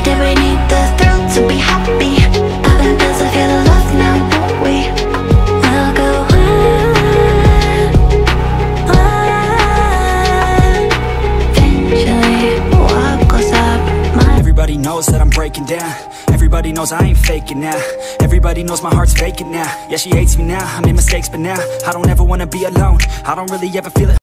Did we need the thrill to be happy? Popping pills to feel the love now, don't we? We'll go on. Eventually, what goes up my... Everybody knows that I'm breaking down. Everybody knows I ain't faking now. Everybody knows my heart's faking now. Yeah, she hates me now, I made mistakes, but now I don't ever wanna be alone. I don't really ever feel it.